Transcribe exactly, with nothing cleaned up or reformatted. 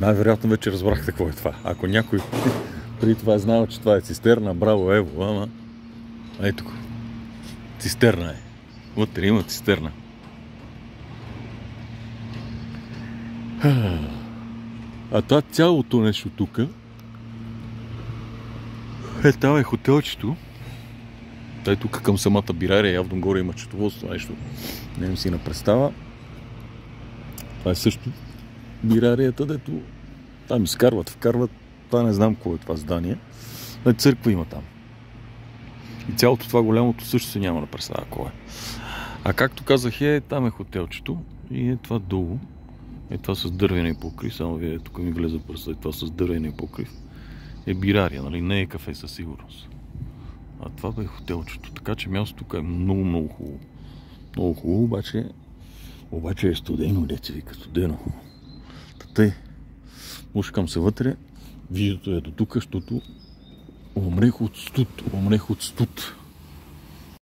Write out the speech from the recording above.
Най-вероятно вече разбрахте какво е това. Ако някой преди това е знал, че това е цистерна, браво, ево, ама... Ето го. Цистерна е. Вътре има цистерна. А това цялото нещо тук е, това е хотелчето. Тай тук към самата бирария, явно горе има счетоводство, нещо. Не ми си на представа. Това е също бирарията, дето там изкарват, вкарват. Това не знам какво е това здание. Но църква има там. И цялото това голямото също се няма на представа какво е. А както казах е, там е хотелчето и е това долу. Е това с дървения покрив, само вие тук ми влезе пръста, е това с дървения покрив. Е бирария, нали? Не е кафе със сигурност. А това бе хотелчето. Така че мястото тук е много, много хубаво. Много хубаво, обаче, обаче е студено, деца вика, студено. Тъй, мушкам се вътре, виждато е до тук, защото умрех от студ, умрех от студ.